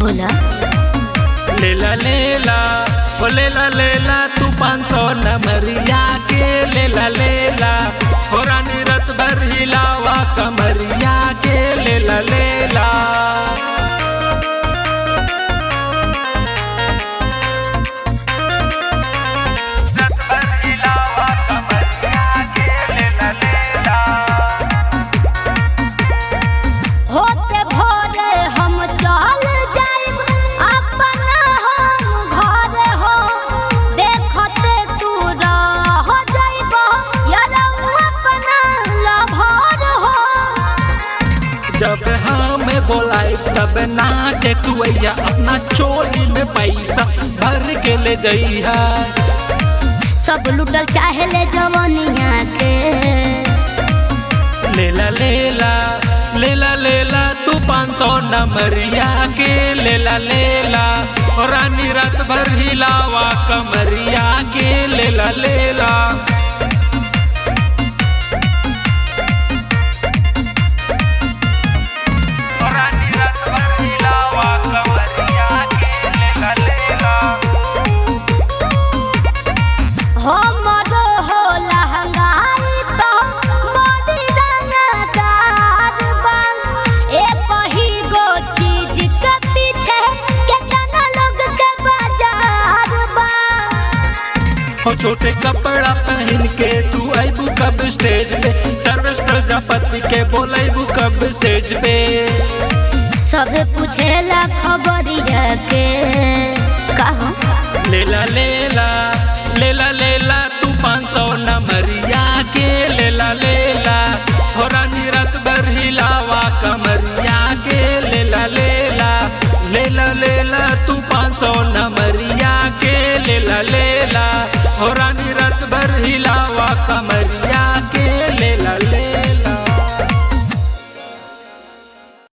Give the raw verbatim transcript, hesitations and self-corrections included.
बोला लेला लेला ओ लेला लेला तू पाँच सौ नमरिया के लेला लेला हो रानी रत भर हिलावा कमरिया के लेला लेला जब हमें बोलाई तब नाचे तुया अपना चोली में पैसा भर के ले जइहा सब लुटल चाहे ले जवानिया के लेला लेला लेला लेला तू पाँच सौ नमरिया के लेला लेला और रानी रात भर हिलावा कमरिया के लेला लेला छोटे कपड़ा पहन के तू आईबू कब स्टेज पे सर्वेश प्रजापति के बोलाइबू कब स्टेज पे सब पूछेला खबरिया के कहो लेला लेला लेला लेला तू पाँच सौ नमरिया के लेला लेला हो रानी रात भर हिलावा कमरिया के लेला लेला लेला लेला तू पाँच सौ